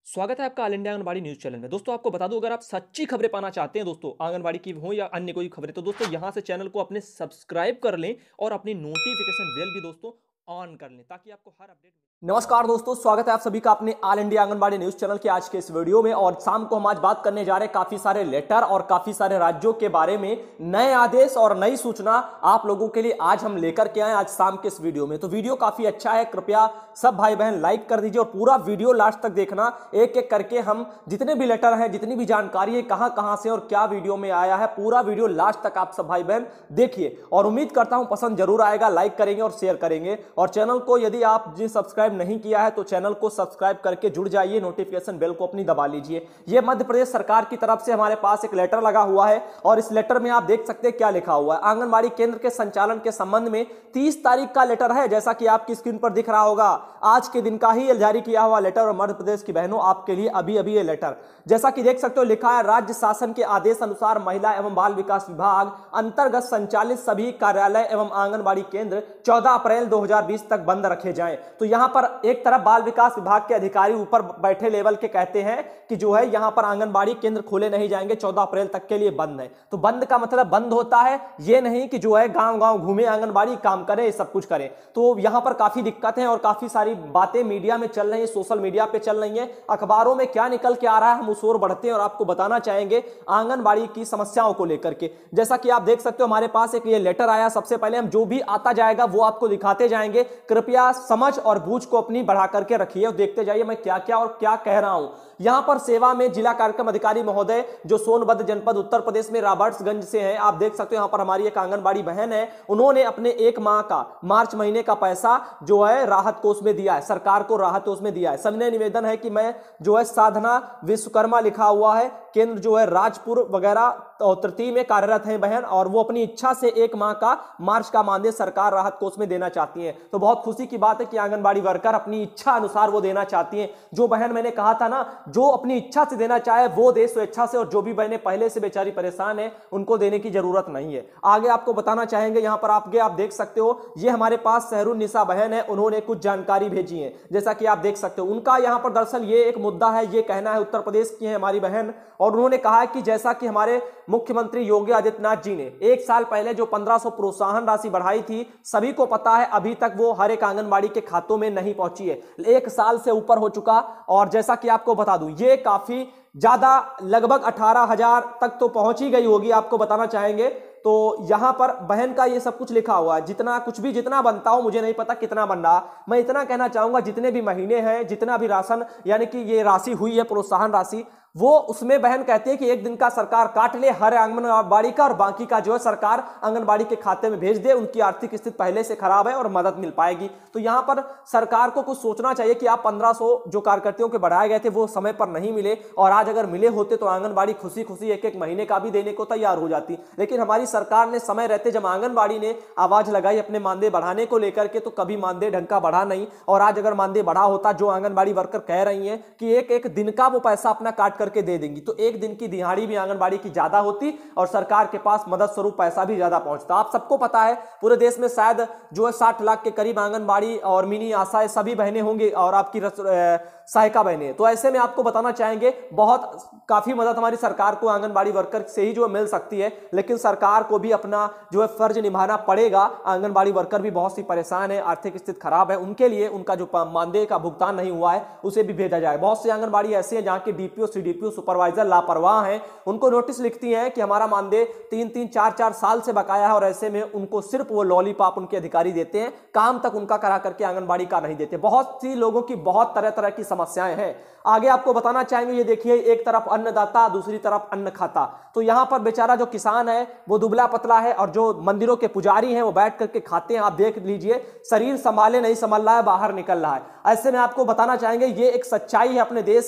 स्वागत है आपका all India anganwadi news channel में। दोस्तों आपको बता दूं, अगर आप सच्ची खबरें पाना चाहते हैं दोस्तों आंगनबाड़ी की हो या अन्य कोई खबरें, तो दोस्तों यहां से चैनल को अपने सब्सक्राइब कर लें और अपनी नोटिफिकेशन बेल भी दोस्तों ऑन कर लें ताकि आपको हर अपडेट। नमस्कार दोस्तों, स्वागत है आप सभी का अपने all India anganwadi news channel के आज के इस वीडियो में। और शाम को हम आज बात करने जा रहे हैं काफी सारे लेटर और काफी सारे राज्यों के बारे में, नए आदेश और नई सूचना आप लोगों के लिए आज हम लेकर के आए आज शाम के इस वीडियो में। तो वीडियो काफी अच्छा है, कृपया सब भाई बहन लाइक कर दीजिए और पूरा वीडियो लास्ट तक देखना। एक एक करके हम जितने भी लेटर हैं, जितनी भी जानकारी है, कहां कहां से और क्या वीडियो में आया है, पूरा वीडियो लास्ट तक आप सब भाई बहन देखिए। और उम्मीद करता हूं पसंद जरूर आएगा, लाइक करेंगे और शेयर करेंगे। और चैनल को यदि आप जी सब्सक्राइब नहीं किया है तो चैनल को सब्सक्राइब करके जुड़ जाइए, नोटिफिकेशन बेल को अपनी दबा लीजिए। यह मध्य प्रदेश सरकार की तरफ से हमारे पास एक लेटर लगा हुआ है और इस लेटर में आप देख सकते हैं क्या लिखा हुआ है। आंगनबाड़ी केंद्र के संचालन के संबंध में 30 तारीख का लेटर है, जैसा कि आपकी स्क्रीन पर दिख रहा होगा। आज के दिन का ही जारी किया हुआ लेटर और मध्य प्रदेश की बहनों आपके लिए अभी अभी ये लेटर, जैसा कि देख सकते हो, लिखा है राज्य शासन के आदेश अनुसार महिला एवं बाल विकास विभाग अंतर्गत संचालित सभी कार्यालय एवं आंगनबाड़ी केंद्र 14 अप्रैल 2020 तक बंद रखे जाएं। तो यहां पर एक तरफ बाल विकास विभाग के अधिकारी ऊपर बैठे लेवल के कहते हैं कि जो है यहां पर आंगनबाड़ी केंद्र खोले नहीं जाएंगे, 14 अप्रैल तक के लिए बंद है। तो बंद का मतलब बंद होता है, ये नहीं कि जो है गांव-गांव घूमे आंगनबाड़ी काम करे, सब कुछ करे। तो यहां पर काफी दिक्कत है और काफी सारी बातें मीडिया में चल रही है, सोशल मीडिया पे चल रही है, अखबारों में क्या निकल के आ रहा है हम उस ओर बढ़ते हैं और आपको बताना चाहेंगे आंगनबाड़ी की समस्याओं को लेकर के। जैसा कि आप देख सकते हो हमारे पास एक ये लेटर आया, सबसे पहले हम जो भी आता जाएगा वो आपको दिखाते जाएंगे। कृपया समझ और बूझ को अपनी बढ़ा करके रखिए और देखते जाइए मैं क्या क्या और क्या कह रहा हूं। यहां पर सेवा में जिला कार्यक्रम अधिकारी महोदय जो सोनभद्र जनपद उत्तर प्रदेश में रॉबर्ट्सगंज से हैं, आप देख सकते हो यहां पर हमारी एक आंगनबाड़ी बहन है, उन्होंने अपने एक माह का मार्च महीने का पैसा जो है राहत कोष में दिया है, सरकार को राहत कोष में दिया है। सबने निवेदन है कि मैं जो है साधना विश्वकर्मा लिखा हुआ है, केंद्र जो है राजपुर वगैरह और तृतीय में कार्यरत है बहन, और वो अपनी इच्छा से एक माह का मार्च का मानदेय सरकार राहत कोष में देना चाहती है। तो बहुत खुशी की बात है कि आंगनबाड़ी वर्कर अपनी इच्छा अनुसार वो देना चाहती है। जो बहन मैंने कहा था ना, जो अपनी इच्छा से देना चाहे वो दे स्वेच्छा से, और जो भी बहनें पहले से बेचारी परेशान है उनको देने की जरूरत नहीं है। आगे आपको बताना चाहेंगे, यहां पर आप देख सकते हो, ये हमारे पास सहरुन्निसा बहन है, उन्होंने कुछ जानकारी भेजी है, जैसा कि आप देख सकते हो। उनका यहां पर दरअसल ये एक मुद्दा है, ये कहना है, उत्तर प्रदेश की है हमारी बहन, और उन्होंने कहा है कि जैसा कि हमारे मुख्यमंत्री योगी आदित्यनाथ जी ने 1 साल पहले जो 1500 प्रोत्साहन राशि बढ़ाई थी, सभी को पता है अभी तक वो हर एक आंगनबाड़ी के खातों में नहीं पहुंची है, 1 साल से ऊपर हो चुका। और जैसा कि आपको बता दूं, ये काफी ज्यादा लगभग 18,000 तक तो पहुंच ही गई होगी, आपको बताना चाहेंगे। तो यहां पर बहन का ये सब कुछ लिखा हुआ है, जितना कुछ भी जितना बनता हो, मुझे नहीं पता कितना बन रहा, मैं इतना कहना चाहूंगा जितने भी महीने हैं, जितना भी राशन यानी कि ये राशि हुई है प्रोत्साहन राशि, वो उसमें बहन कहती है कि एक दिन का सरकार काट ले हर आंगनबाड़ी का, और बाकी का जो है सरकार आंगनबाड़ी के खाते में भेज दे, उनकी आर्थिक स्थिति पहले से खराब है और मदद मिल पाएगी। तो यहां पर सरकार को कुछ सोचना चाहिए कि आप 1500 जो कार्यकर्ताओं के बढ़ाए गए थे वो समय पर नहीं मिले, और आज अगर मिले होते तो आंगनबाड़ी खुशी खुशी एक एक महीने का भी देने को तैयार हो जाती। लेकिन हमारी सरकार ने समय रहते, जब आंगनबाड़ी ने आवाज लगाई अपने मानदेय बढ़ाने को लेकर के, तो कभी मानदेय ढंग का बढ़ा नहीं। और आज अगर मानदेय बढ़ा होता, जो आंगनबाड़ी वर्कर कह रही है कि एक एक दिन का वो पैसा अपना काट करके दे देंगी, तो एक दिन की दिहाड़ी भी आंगनबाड़ी की ज्यादा होती और सरकार के पास मदद स्वरूप पैसा भी ज्यादा पहुंचता। आप सबको पता है पूरे देश में शायद जो है 60 लाख के करीब आंगनबाड़ी और मिनी आशाएं सभी बहनें होंगी और आपकी सहायिका बहनें। तो ऐसे में आपको बताना चाहेंगे बहुत काफी मदद हमारी सरकार को आंगनबाड़ी वर्कर से ही जो मिल सकती है, लेकिन सरकार को भी अपना जो है फर्ज निभाना पड़ेगा। आंगनबाड़ी वर्कर भी बहुत सी परेशान है, आर्थिक स्थिति खराब है, उनके लिए उनका जो मानदेय का भुगतान नहीं हुआ है उसे भी भेजा जाए। बहुत सी आंगनबाड़ी ऐसी है जहां के डीपीओ सीडीपीओ सुपरवाइजर लापरवाह हैं, उनको नोटिस लिखती हैं कि हमारा मानदेय 3-3 4-4 साल से बकाया है, और ऐसे में उनको सिर्फ वो लॉलीपॉप उनके अधिकारी देते हैं, काम तक उनका करा करके आंगनबाड़ी का नहीं देते। बहुत सी लोगों की बहुत तरह तरह की समस्याएं हैं। आगे आपको बताना चाहेंगे, ये देखिए, एक तरफ अन्नदाता, दूसरी तरफ अन्न खाता। तो यहां पर बेचारा जो किसान है वो दुबला पतला है, और जो मंदिरों के पुजारी हैं वो बैठ करके खाते हैं। आप देख लीजिए, शरीर संभाले नहीं संभाल रहा है, बाहर निकल रहा है। ऐसे में आपको बताना चाहेंगे, ये एक सच्चाई है अपने देश की कि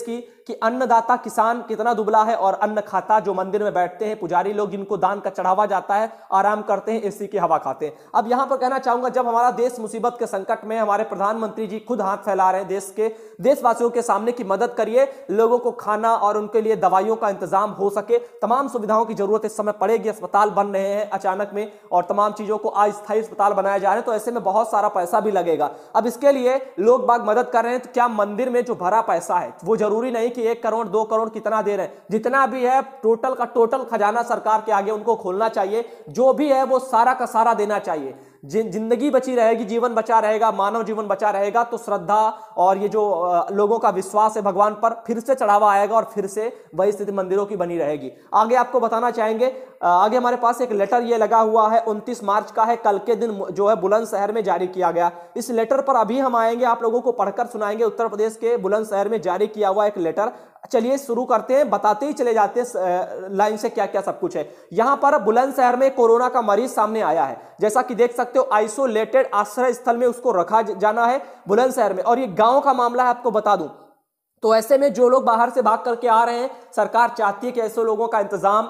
कि अन्नदाता किसान कितना दुबला है और अन्न खाता जो मंदिर में बैठते हैं पुजारी लोग, जिनको दान का चढ़ावा जाता है, आराम करते हैं, एसी की हवा खाते हैं। अब यहां पर कहना चाहूंगा, जब हमारा देश मुसीबत के संकट में, हमारे प्रधानमंत्री जी खुद हाथ फैला रहे हैं देशवासियों के सामने की मदद करिए, लोगों को खाना और उनके लिए दवाइयों का इंतजाम हो सके, तमाम सुविधाओं की जरूरत इस समय पड़ेगी। अस्पताल बन रहे हैं अचानक में और तमाम चीजों को अस्थायी अस्पताल बनाए जा रहे हैं, तो ऐसे में बहुत सारा पैसा भी लगेगा। अब इसके लिए लोग बाग मदद कर रहे हैं, तो क्या मंदिर में जो भरा पैसा है वो जरूरी नहीं कि 1 करोड़ 2 करोड़ कितना दे रहे हैं, जितना भी है टोटल का टोटल खजाना सरकार के आगे उनको खोलना चाहिए, जो भी है वो सारा का सारा देना चाहिए। जिंदगी बची रहेगी, जीवन बचा रहेगा, मानव जीवन बचा रहेगा, तो श्रद्धा और ये जो लोगों का विश्वास है भगवान पर फिर से चढ़ावा आएगा और फिर से वही स्थिति मंदिरों की बनी रहेगी। आगे आपको बताना चाहेंगे, आगे हमारे पास एक लेटर ये लगा हुआ है, 29 मार्च का है, कल के दिन जो है बुलंदशहर में जारी किया गया। इस लेटर पर अभी हम आएंगे, आप लोगों को पढ़कर सुनाएंगे। उत्तर प्रदेश के बुलंदशहर में जारी किया हुआ एक लेटर। चलिए शुरू करते हैं, बताते ही चले जाते हैं लाइन से क्या क्या सब कुछ है। यहां पर बुलंदशहर में कोरोना का मरीज सामने आया है, जैसा कि देख सकते हो, आइसोलेटेड आश्रय स्थल में उसको रखा जाना है बुलंदशहर में, और ये गांव का मामला है, आपको बता दूं। तो ऐसे में जो लोग बाहर से भाग करके आ रहे हैं, सरकार चाहती है कि ऐसे लोगों का इंतजाम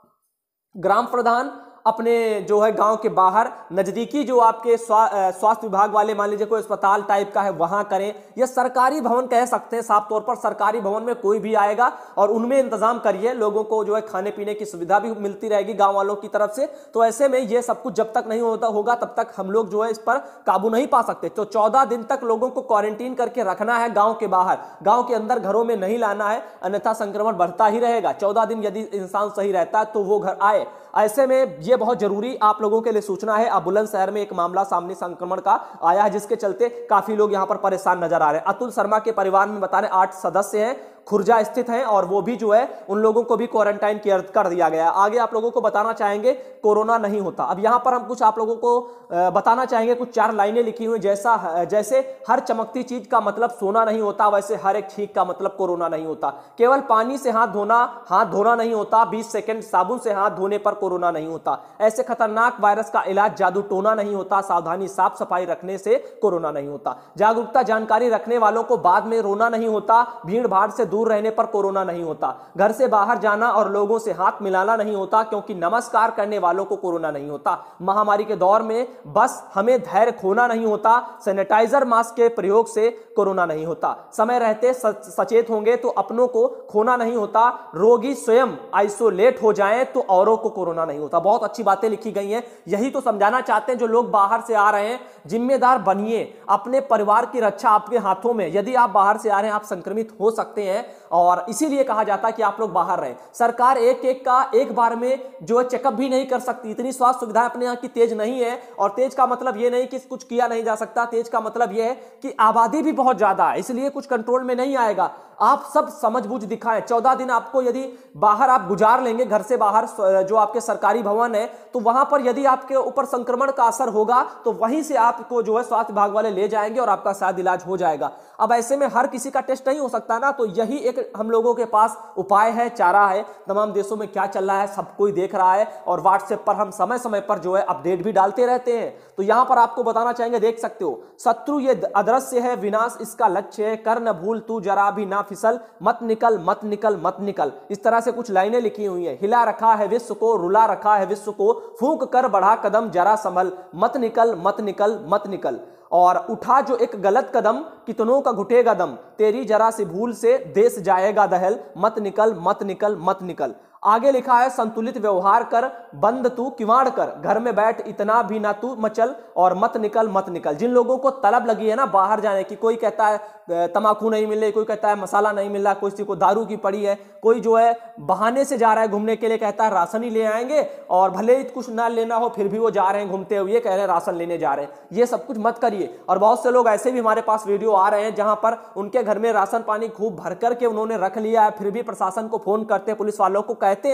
ग्राम प्रधान अपने जो है गांव के बाहर नजदीकी जो आपके स्वास्थ्य विभाग वाले, मान लीजिए कोई अस्पताल टाइप का है, वहां करें, या सरकारी भवन कह सकते हैं साफ तौर पर, सरकारी भवन में कोई भी आएगा और उनमें इंतजाम करिए, लोगों को जो है खाने पीने की सुविधा भी मिलती रहेगी गांव वालों की तरफ से। तो ऐसे में ये सब कुछ जब तक नहीं होगा तब तक हम लोग जो है इस पर काबू नहीं पा सकते। तो 14 दिन तक लोगों को क्वारंटीन करके रखना है गांव के बाहर, गांव के अंदर घरों में नहीं लाना है, अन्यथा संक्रमण बढ़ता ही रहेगा। 14 दिन यदि इंसान सही रहता है तो वो घर आए। ऐसे में ये बहुत जरूरी आप लोगों के लिए सूचना है। अब बुलंदशहर में एक मामला सामने संक्रमण का आया है, जिसके चलते काफी लोग यहां पर परेशान नजर आ रहे हैं। अतुल शर्मा के परिवार में बता रहे 8 सदस्य हैं, खुर्जा स्थित हैं, और वो भी जो है उन लोगों को भी क्वारंटाइन कर दिया गया। आगे आप लोगों को बताना चाहेंगे कोरोना नहीं होता। अब यहां पर हम कुछ आप लोगों को बताना चाहेंगे, कुछ 4 लाइनें लिखी हुई, जैसे हर चमकती चीज का मतलब सोना नहीं होता, वैसे हर एक छींक का मतलब कोरोना नहीं होता। केवल पानी से हाथ धोना नहीं होता, 20 सेकंड साबुन से हाथ धोने पर कोरोना नहीं होता। ऐसे खतरनाक वायरस का इलाज जादू टोना नहीं होता, सावधानी साफ सफाई रखने से कोरोना नहीं होता। जागरूकता जानकारी रखने वालों को बाद में रोना नहीं होता, भीड़ भाड़ से दूर रहने पर कोरोना नहीं होता। घर से बाहर जाना और लोगों से हाथ मिलाना नहीं होता, क्योंकि नमस्कार करने वालों को कोरोना नहीं होता। महामारी के दौर में बस हमें धैर्य खोना नहीं होता, सैनिटाइजर मास्क के प्रयोग से कोरोना नहीं होता। समय रहते सचेत होंगे तो अपनों को खोना नहीं होता, रोगी स्वयं आइसोलेट हो जाएं तो औरों को कोरोना नहीं होता। बहुत अच्छी बातें लिखी गई हैं, यही तो समझाना चाहते हैं जो लोग बाहर से आ रहे हैं। जिम्मेदार बनिए, अपने परिवार की रक्षा आपके हाथों में। यदि आप बाहर से आ रहे हैं आप संक्रमित हो सकते हैं, और इसीलिए कहा जाता है कि आप लोग बाहर रहें। सरकार एक का एक बार में जो है चेकअप भी नहीं कर सकती, इतनी स्वास्थ्य सुविधाएं अपने यहाँ की तेज नहीं है। और तेज का मतलब यह नहीं कि कुछ किया नहीं जा सकता, तेज का मतलब यह है कि आबादी भी बहुत ज्यादा है, इसलिए कुछ कंट्रोल में नहीं आएगा। आप सब समझबूझ दिखाएं। 14 दिन आपको यदि बाहर आप गुजार लेंगे, घर से बाहर जो आपके सरकारी भवन है, तो वहां पर यदि आपके ऊपर संक्रमण का असर होगा तो वहीं से आपको जो है स्वास्थ्य विभाग वाले ले जाएंगे और आपका शायद इलाज हो जाएगा। अब ऐसे में हर किसी का टेस्ट नहीं हो सकता ना, तो यही एक हम लोगों के पास उपाय है, चारा है। तमाम देशों में क्या चल रहा है सब कोई देख रहा है, और व्हाट्सएप पर हम समय समय पर जो है अपडेट भी डालते रहते हैं। तो यहां पर आपको बताना चाहेंगे, देख सकते हो, शत्रु ये अदृश्य है, विनाश इसका लक्ष्य है, कर न भूल तू जरा भी ना फिसल, मत निकल मत निकल मत निकल। इस तरह से कुछ लाइनें लिखी हुई हैं। हिला रखा है विश्व को, रुला रखा है विश्व को, फूंक कर बढ़ा कदम जरा संभल, मत निकल मत निकल मत निकल। और उठा जो एक गलत कदम, कितनों का घुटेगा दम, तेरी जरा सी भूल से देश जाएगा दहल, मत निकल मत निकल मत निकल। आगे लिखा है, संतुलित व्यवहार कर, बंद तू किवाड़ कर, घर में बैठ इतना भी ना तू मचल, और मत निकल मत निकल। जिन लोगों को तलब लगी है ना बाहर जाने की, कोई कहता है तमाकू नहीं मिल रही, कोई कहता है मसाला नहीं मिल रहा, किसी को दारू की पड़ी है, कोई जो है बहाने से जा रहा है घूमने के लिए, कहता है राशन ही ले आएंगे, और भले ही कुछ ना लेना हो फिर भी वो जा रहे हैं घूमते हुए, कह रहे हैं राशन लेने जा रहे हैं। ये सब कुछ मत करिए। और बहुत से लोग ऐसे भी हमारे पास वीडियो आ रहे हैं जहां पर उनके घर में राशन पानी खूब भर करके उन्होंने रख लिया है, फिर भी प्रशासन को फोन करते, पुलिस वालों को कहते हैं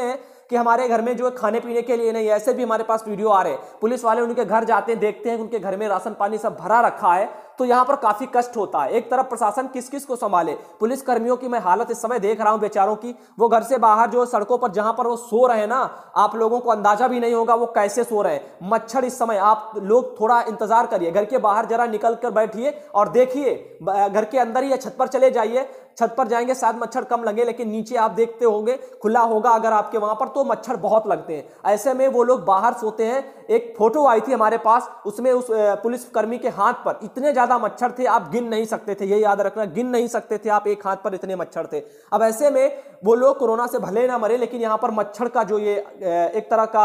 कि हमारे घर में जो है खाने पीने के लिए नहीं, ऐसे भी हमारे पास वीडियो आ रहे हैं, पुलिस वाले उनके घर जाते हैं, देखते हैं कि उनके घर में राशन पानी सब भरा रखा है, तो यहां पर काफी कष्ट होता है। एक तरफ प्रशासन किस किस को संभाले, पुलिस कर्मियों की मैं हालत इस समय देख रहा हूं बेचारों की, वो घर से बाहर जो सड़कों पर जहां पर वो सो रहे हैं ना, आप लोगों को अंदाजा भी नहीं होगा वो कैसे सो रहे हैं। मच्छर इस समय, आप लोग थोड़ा इंतजार करिए, घर के बाहर जरा निकल कर बैठिए और देखिए, घर के अंदर ही या छत पर चले जाइए, छत पर जाएंगे शायद मच्छर कम लगे, लेकिन नीचे आप देखते होंगे खुला होगा अगर आपके वहां पर, तो मच्छर बहुत लगते हैं। ऐसे में वो लोग बाहर सोते हैं। एक फोटो आई थी हमारे पास, उसमें उस पुलिस कर्मी के हाथ पर इतने ज्यादा मच्छर थे, आप गिन नहीं सकते थे, ये याद रखना, गिन नहीं सकते थे आप, एक हाथ पर इतने मच्छर थे। अब ऐसे में वो लोग कोरोना से भले ना मरे, लेकिन यहां पर मच्छर का जो ये एक तरह का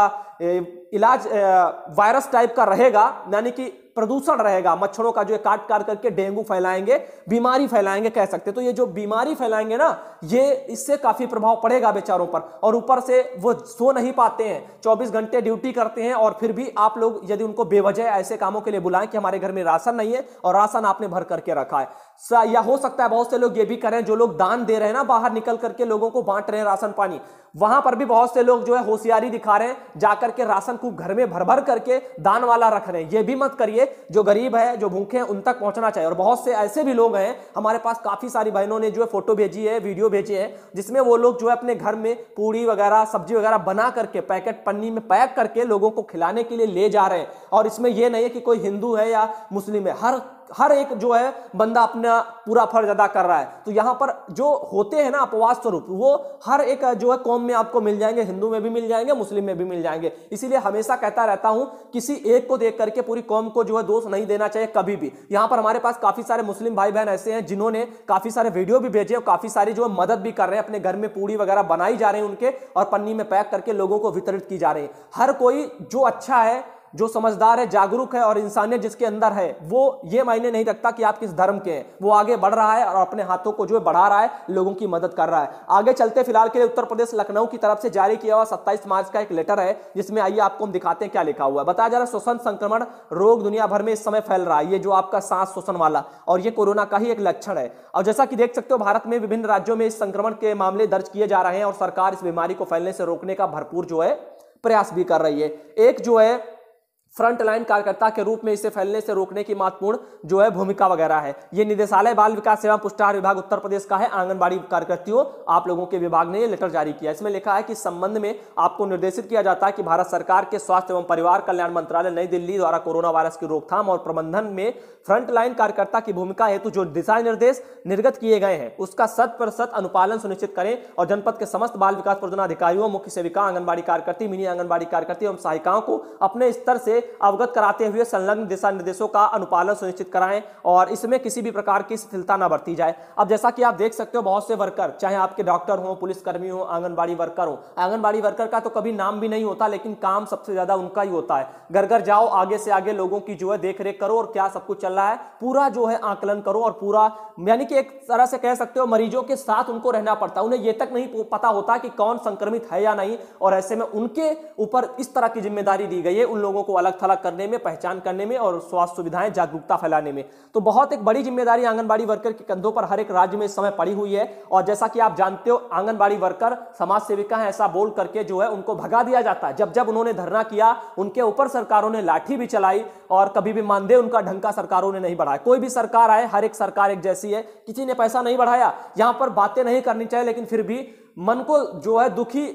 इलाज वायरस टाइप का रहेगा, यानी कि प्रदूषण रहेगा मच्छरों का, जो काट काट करके डेंगू फैलाएंगे, बीमारी फैलाएंगे कह सकते। तो ये जो बीमारी फैलाएंगे ना, ये इससे काफी प्रभाव पड़ेगा बेचारों पर। और ऊपर से वो सो नहीं पाते हैं, 24 घंटे ड्यूटी करते हैं, और फिर भी आप लोग यदि उनको बेवजह ऐसे कामों के लिए बुलाएं कि हमारे घर में राशन नहीं है और राशन आपने भर करके रखा है, या हो सकता है बहुत से लोग ये भी करें, जो लोग दान दे रहे हैं ना, बाहर निकल करके लोगों को बांट रहे हैं राशन पानी, वहां पर भी बहुत से लोग जो है होशियारी दिखा रहे हैं, जाकर के राशन को घर में भर भर करके दान वाला रख रहे हैं। ये भी मत करिए, जो गरीब है, जो भूखे हैं, उन तक पहुंचना चाहिए। और बहुत से ऐसे भी लोग हैं, हमारे पास काफी सारी बहनों ने जो है फोटो भेजी है, वीडियो भेजी है, जिसमें वो लोग जो है अपने घर में पूड़ी वगैरह, सब्जी वगैरह बना करके पैकेट पन्नी में पैक करके लोगों को खिलाने के लिए ले जा रहे हैं। और इसमें यह नहीं है कि कोई हिंदू है या मुस्लिम है, हर एक जो है बंदा अपना पूरा फर्ज अदा कर रहा है। तो यहां पर जो होते हैं ना अपवाद स्वरूप, वो हर एक जो है कौम में आपको मिल जाएंगे, हिंदू में भी मिल जाएंगे, मुस्लिम में भी मिल जाएंगे। इसीलिए हमेशा कहता रहता हूं, किसी एक को देख करके पूरी कौम को जो है दोष नहीं देना चाहिए कभी भी। यहां पर हमारे पास काफी सारे मुस्लिम भाई बहन ऐसे हैं जिन्होंने काफी सारे वीडियो भी भेजे और काफी सारी जो है मदद भी कर रहे हैं, अपने घर में पूड़ी वगैरह बनाई जा रहे हैं उनके, और पन्नी में पैक करके लोगों को वितरित की जा रही है। हर कोई जो अच्छा है, जो समझदार है, जागरूक है और इंसानियत जिसके अंदर है, वो ये मायने नहीं रखता कि आप किस धर्म के हैं, वो आगे बढ़ रहा है और अपने हाथों को जो है बढ़ा रहा है, लोगों की मदद कर रहा है। आगे चलते फिलहाल के लिए उत्तर प्रदेश लखनऊ की तरफ से जारी किया हुआ 27 मार्च का एक लेटर है, जिसमें आइए आपको हम दिखाते हैं क्या लिखा हुआ है। बताया जा रहा है श्वसन संक्रमण रोग दुनिया भर में इस समय फैल रहा है, ये जो आपका सांस श्वसन वाला, और ये कोरोना का ही एक लक्षण है। और जैसा कि देख सकते हो, भारत में विभिन्न राज्यों में इस संक्रमण के मामले दर्ज किए जा रहे हैं और सरकार इस बीमारी को फैलने से रोकने का भरपूर जो है प्रयास भी कर रही है। एक जो है फ्रंट लाइन कार्यकर्ता के रूप में इसे फैलने से रोकने की महत्वपूर्ण जो है भूमिका वगैरह है। ये निदेशालय बाल विकास एवं पुष्टाहार विभाग उत्तर प्रदेश का है। आंगनबाड़ी कार्यकर्तियों, आप लोगों के विभाग ने ये लेटर जारी किया। इसमें लिखा है कि इस संबंध में आपको निर्देशित किया जाता है कि भारत सरकार के स्वास्थ्य एवं परिवार कल्याण मंत्रालय नई दिल्ली द्वारा कोरोना वायरस की रोकथाम और प्रबंधन में फ्रंट लाइन कार्यकर्ता की भूमिका हेतु जो दिशा निर्देश निर्गत किए गए हैं, उसका 100% अनुपालन सुनिश्चित करें और जनपद के समस्त बाल विकास परियोजना अधिकारियों, मुख्य सेविका, आंगनबाड़ी कार्यकर्ती, मिनी आंगनबाड़ी कार्यकर्ती एवं सहायिकाओं को अपने स्तर से अवगत कराते हुए संलग्न दिशा निर्देशों का अनुपालन सुनिश्चित कराएं और इसमें किसी भी प्रकार की शिथिलता न बरती जाए। अब जैसा कि आप देख सकते हो, बहुत से वर्कर, चाहे आपके डॉक्टर हो, पुलिसकर्मी हो, आंगनबाड़ी वर्कर हो, आंगनबाड़ी वर्कर का तो कभी नाम भी नहीं होता, लेकिन काम सबसे ज्यादा उनका ही होता है। घर घर जाओ, आगे से आगे लोगों की जो है देख रेख करो और क्या सब कुछ चल रहा है पूरा जो है आकलन करो, और पूरा यानी कि एक तरह से कह सकते हो मरीजों के साथ उनको रहना पड़ता है। उन्हें यह तक नहीं पता होता कि कौन संक्रमित है या नहीं, और ऐसे में उनके ऊपर इस तरह की जिम्मेदारी दी गई है उन लोगों को अलग थलग करने में, पहचान करने में और स्वास्थ्य सुविधाएं, जागरूकता फैलाने में। तो बहुत एक बड़ी जिम्मेदारी आंगनबाड़ी वर्कर के कंधों पर हर एक राज्य में इस समय पड़ी हुई है। और जैसा कि आप जानते हो, आंगनबाड़ी वर्कर समाज सेविका है ऐसा बोल करके जो है उनको भगा दिया जाता है। जब जब उन्होंने धरना किया, उनके ऊपर सरकारों ने लाठी भी चलाई और कभी भी मानदेय उनका ढंग का सरकारों ने नहीं बढ़ाया। कोई भी सरकार आए, हर एक सरकार एक जैसी है, किसी ने पैसा नहीं बढ़ाया। यहां पर बातें नहीं करनी चाहिए, लेकिन फिर भी मन को जो है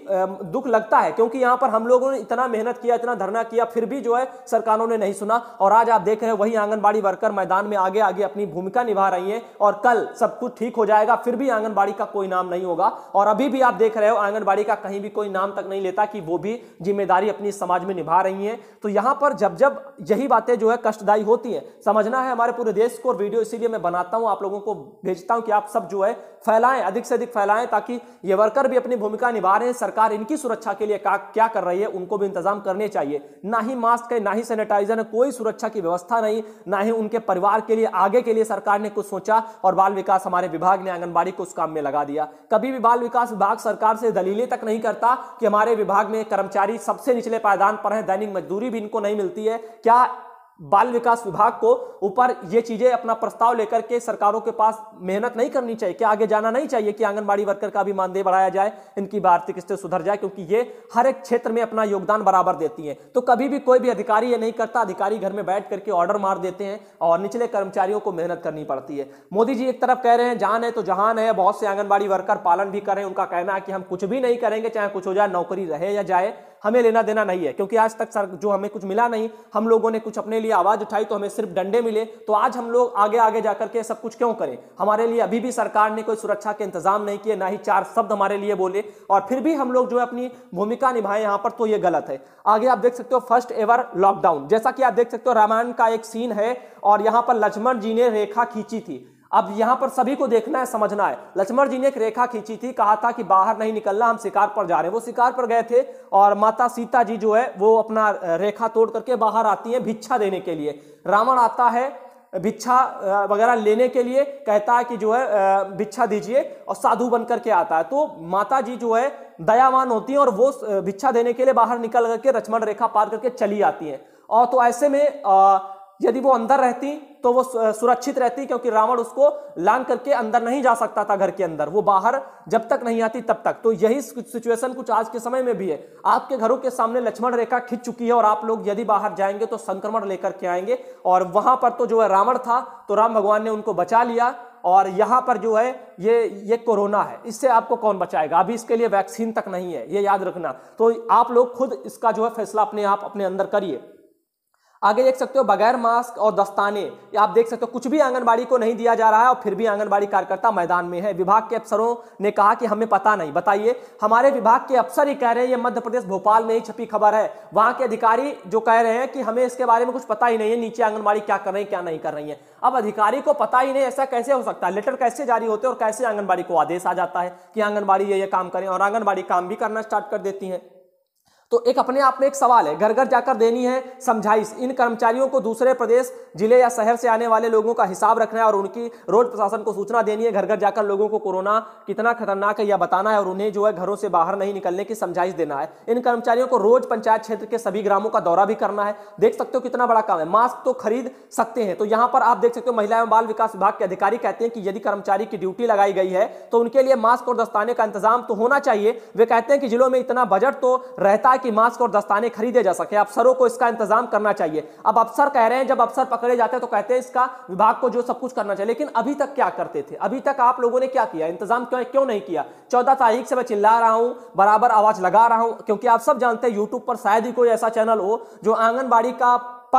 दुख लगता है, क्योंकि यहां पर हम लोगों ने इतना मेहनत किया, इतना धरना किया, फिर भी जो है सरकारों ने नहीं सुना। और आज आप देख रहे हैं वही आंगनबाड़ी वर्कर मैदान में आगे आगे अपनी भूमिका निभा रही हैं, और कल सब कुछ ठीक हो जाएगा, फिर भी आंगनबाड़ी का कोई नाम नहीं होगा। और अभी भी आप देख रहे हो आंगनबाड़ी का कहीं भी कोई नाम तक नहीं लेता कि वो भी जिम्मेदारी अपनी समाज में निभा रही है। तो यहां पर जब जब यही बातें जो है कष्टदायी होती है, समझना है हमारे पूरे देश को। वीडियो इसीलिए मैं बनाता हूं, आप लोगों को भेजता हूं कि आप सब जो है फैलाएं, अधिक से अधिक फैलाएं, ताकि ये वर्कर भी अपनी भूमिका निभा रहे हैं। सरकार इनकी सुरक्षा के लिए क्या कर रही है, उनको भी इंतजाम करने चाहिए। ना ही मास्क है, ना ही सैनिटाइजर है, कोई सुरक्षा की व्यवस्था नहीं, ना ही उनके परिवार के लिए आगे के लिए सरकार ने कुछ सोचा। और बाल विकास हमारे विभाग ने आंगनबाड़ी को उस काम में लगा दिया। कभी भी बाल विकास विभाग सरकार से दलीलें तक नहीं करता कि हमारे विभाग में कर्मचारी सबसे निचले पायदान पर है, दैनिक मजदूरी भी इनको नहीं मिलती है। क्या बाल विकास विभाग को ऊपर ये चीजें अपना प्रस्ताव लेकर के सरकारों के पास मेहनत नहीं करनी चाहिए, क्या आगे जाना नहीं चाहिए कि आंगनबाड़ी वर्कर का भी मानदेय बढ़ाया जाए, इनकी आर्थिक स्थिति सुधर जाए, क्योंकि ये हर एक क्षेत्र में अपना योगदान बराबर देती हैं। तो कभी भी कोई भी अधिकारी ये नहीं करता, अधिकारी घर में बैठ करके ऑर्डर मार देते हैं और निचले कर्मचारियों को मेहनत करनी पड़ती है। मोदी जी एक तरफ कह रहे हैं जान है तो जहान है, बहुत से आंगनबाड़ी वर्कर पालन भी करें, उनका कहना है कि हम कुछ भी नहीं करेंगे, चाहे कुछ हो जाए, नौकरी रहे या जाए, हमें लेना देना नहीं है, क्योंकि आज तक सर जो हमें कुछ मिला नहीं, हम लोगों ने कुछ अपने लिए आवाज उठाई तो हमें सिर्फ डंडे मिले, तो आज हम लोग आगे आगे जाकर के सब कुछ क्यों करें? हमारे लिए अभी भी सरकार ने कोई सुरक्षा के इंतजाम नहीं किए, ना ही 4 शब्द हमारे लिए बोले, और फिर भी हम लोग जो है अपनी भूमिका निभाएं यहां पर, तो ये गलत है। आगे आप देख सकते हो फर्स्ट एवर लॉकडाउन, जैसा कि आप देख सकते हो रामायण का एक सीन है और यहां पर लक्ष्मण जी ने रेखा खींची थी। अब यहां पर सभी को देखना है, समझना है। लक्ष्मण जी ने एक रेखा खींची थी, कहा था कि बाहर नहीं निकलना, हम शिकार पर जा रहे हैं। वो शिकार पर गए थे और माता सीता जी जो है वो अपना रेखा तोड़ करके बाहर आती हैं भिक्षा देने के लिए। रावण आता है भिक्षा वगैरह लेने के लिए, कहता है कि जो है भिक्षा दीजिए, और साधु बनकर के आता है। तो माता जी जो है दयावान होती हैं और वो भिक्षा देने के लिए बाहर निकल करके लक्ष्मण रेखा पार करके चली आती हैं। और तो ऐसे में यदि वो अंदर रहती तो वो सुरक्षित रहती, क्योंकि रावण उसको लांग करके अंदर नहीं जा सकता था घर के अंदर, वो बाहर जब तक नहीं आती तब तक। तो यही सिचुएशन कुछ आज के समय में भी है। आपके घरों के सामने लक्ष्मण रेखा खिंच चुकी है और आप लोग यदि बाहर जाएंगे तो संक्रमण लेकर के आएंगे, और वहां पर तो जो है रावण था तो राम भगवान ने उनको बचा लिया, और यहां पर जो है ये कोरोना है, इससे आपको कौन बचाएगा? अभी इसके लिए वैक्सीन तक नहीं है, ये याद रखना। तो आप लोग खुद इसका जो है फैसला अपने आप अपने अंदर करिए। आगे देख सकते हो बगैर मास्क और दस्ताने, आप देख सकते हो कुछ भी आंगनबाड़ी को नहीं दिया जा रहा है और फिर भी आंगनबाड़ी कार्यकर्ता मैदान में है। विभाग के अफसरों ने कहा कि हमें पता नहीं। बताइए, हमारे विभाग के अफसर ही कह रहे हैं, ये मध्य प्रदेश भोपाल में ही छपी खबर है, वहां के अधिकारी जो कह रहे हैं कि हमें इसके बारे में कुछ पता ही नहीं है, नीचे आंगनबाड़ी क्या कर रही है क्या नहीं कर रही है। अब अधिकारी को पता ही नहीं, ऐसा कैसे हो सकता है? लेटर कैसे जारी होते हैं और कैसे आंगनबाड़ी को आदेश आ जाता है कि आंगनबाड़ी ये काम करें, और आंगनबाड़ी काम भी करना स्टार्ट कर देती है। तो एक अपने आप में एक सवाल है, घर घर जाकर देनी है समझाइश। इन कर्मचारियों को दूसरे प्रदेश, जिले या शहर से आने वाले लोगों का हिसाब रखना है और उनकी रोज प्रशासन को सूचना देनी है। घर घर जाकर लोगों को कोरोना कितना खतरनाक है यह बताना है और उन्हें जो है घरों से बाहर नहीं निकलने की समझाइश देना है। इन कर्मचारियों को रोज पंचायत क्षेत्र के सभी ग्रामों का दौरा भी करना है। देख सकते हो कितना बड़ा काम है। मास्क तो खरीद सकते हैं, तो यहां पर आप देख सकते हो महिला एवं बाल विकास विभाग के अधिकारी कहते हैं कि यदि कर्मचारी की ड्यूटी लगाई गई है तो उनके लिए मास्क और दस्ताने का इंतजाम तो होना चाहिए। वे कहते हैं कि जिलों में इतना बजट तो रहता है कि मास्क और दस्ताने खरीदे जा सके, अफसरों को इसका इंतजाम करना चाहिए। अब अफसर कह रहे हैं, जब अफसर पकड़े जाते हैं तो कहते हैं इसका विभाग को जो सब कुछ करना चाहिए, लेकिन अभी तक क्या करते थे? अभी तक आप लोगों ने क्या किया? इंतजाम क्यों नहीं किया? 14 तारीख से मैं चिल्ला रहा हूं, बराबर आवाज लगा रहा हूं, क्योंकि आप सब जानते हैं यूट्यूब पर शायद ही कोई ऐसा चैनल हो जो आंगनबाड़ी का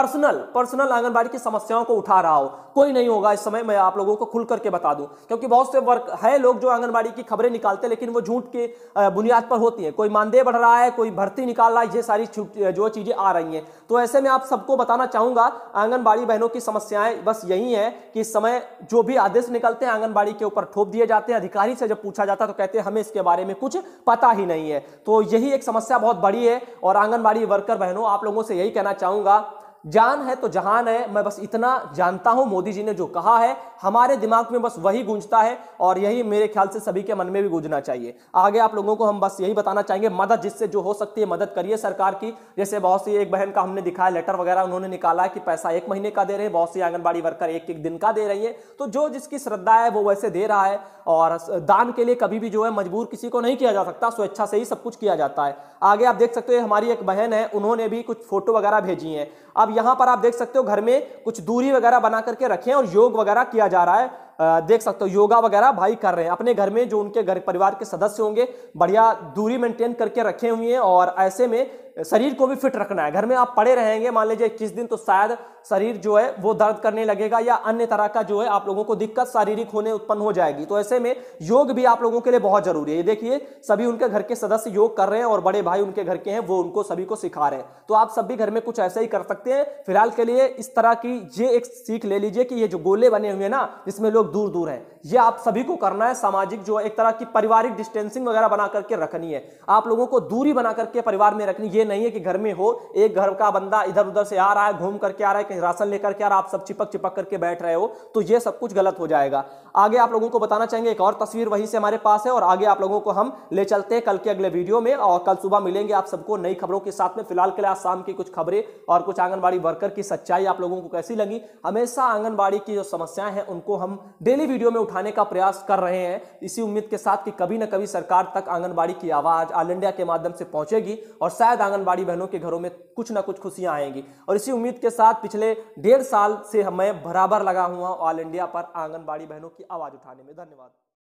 पर्सनल आंगनबाड़ी की समस्याओं को उठा रहा हो। कोई नहीं होगा इस समय, मैं आप लोगों को खुल करके बता दूं, क्योंकि बहुत से वर्क है लोग जो आंगनबाड़ी की खबरें निकालते हैं, लेकिन वो झूठ के बुनियाद पर होती है। कोई मानदेय बढ़ रहा है, कोई भर्ती निकाल रहा है, ये सारी जो चीजें आ रही हैं। तो ऐसे में आप सबको बताना चाहूंगा, आंगनबाड़ी बहनों की समस्याएं बस यही है कि इस समय जो भी आदेश निकलते हैं आंगनबाड़ी के ऊपर थोप दिए जाते हैं। अधिकारी से जब पूछा जाता है तो कहते हैं हमें इसके बारे में कुछ पता ही नहीं है। तो यही एक समस्या बहुत बड़ी है। और आंगनबाड़ी वर्कर बहनों, आप लोगों से यही कहना चाहूंगा, जान है तो जहान है। मैं बस इतना जानता हूं, मोदी जी ने जो कहा है हमारे दिमाग में बस वही गूंजता है, और यही मेरे ख्याल से सभी के मन में भी गूंजना चाहिए। आगे आप लोगों को हम बस यही बताना चाहेंगे, मदद जिससे जो हो सकती है मदद करिए सरकार की। जैसे बहुत सी, एक बहन का हमने दिखाया लेटर वगैरह उन्होंने निकाला है कि पैसा 1 महीने का दे रहे हैं, बहुत सी आंगनबाड़ी वर्कर 1-1 दिन का दे रही है। तो जो जिसकी श्रद्धा है वो वैसे दे रहा है, और दान के लिए कभी भी जो है मजबूर किसी को नहीं किया जा सकता, स्वेच्छा से ही सब कुछ किया जाता है। आगे आप देख सकते हो हमारी एक बहन है, उन्होंने भी कुछ फोटो वगैरह भेजी हैं। अब यहां पर आप देख सकते हो घर में कुछ दूरी वगैरह बना करके रखें और योग वगैरह किया जा रहा है। देख सकते हो योगा वगैरह भाई कर रहे हैं अपने घर में, जो उनके घर परिवार के सदस्य होंगे बढ़िया दूरी मेंटेन करके रखे हुए हैं। और ऐसे में शरीर को भी फिट रखना है। घर में आप पड़े रहेंगे मान लीजिए 21 दिन, तो शायद शरीर जो है वो दर्द करने लगेगा या अन्य तरह का जो है आप लोगों को दिक्कत शारीरिक होने उत्पन्न हो जाएगी। तो ऐसे में योग भी आप लोगों के लिए बहुत जरूरी है। ये देखिए सभी उनके घर के सदस्य योग कर रहे हैं और बड़े भाई उनके घर के हैं, वो उनको सभी को सिखा रहे हैं। तो आप सब भी घर में कुछ ऐसे ही कर सकते हैं। फिलहाल के लिए इस तरह की ये एक सीख ले लीजिए कि ये जो गोले बने हुए हैं ना, जिसमें लोग दूर दूर हैं, ये आप सभी को करना है। सामाजिक जो एक तरह की पारिवारिक डिस्टेंसिंग वगैरह बना करके रखनी है। आप लोगों को दूरी बना करके परिवार में रखनी। ये नहीं है कि घर में हो, एक घर का बंदा इधर उधर से आ रहा है, घूम करके आ रहा है, जाके राशन लेकर के यार आप सब चिपक चिपक करके बैठ रहे हो, तो ये सब कुछ गलत हो जाएगा। आगे आप लोगों को बताना चाहेंगे, एक और तस्वीर वहीं से हमारे पास है और आगे आप लोगों को हम ले चलते हैं कल के अगले वीडियो में, और कल सुबह मिलेंगे आप सबको नई खबरों के साथ में। फिलहाल के लिए आज शाम की कुछ खबरें और कुछ आंगनबाड़ी वर्कर की सच्चाई आप लोगों को कैसी लगी। हमेशा आंगनबाड़ी की जो समस्याएं हैं उनको हम डेली वीडियो में उठाने का प्रयास कर रहे हैं, इसी उम्मीद के साथ कि कभी ना कभी सरकार तक आंगनबाड़ी की आवाज ऑल इंडिया के माध्यम से पहुंचेगी और शायद आंगनबाड़ी बहनों के घरों में कुछ ना कुछ खुशियां आएंगी। और इसी उम्मीद के साथ पिछले 1.5 साल से मैं बराबर लगा हुआ ऑल इंडिया पर आंगनबाड़ी बहनों की आवाज उठाने में। धन्यवाद।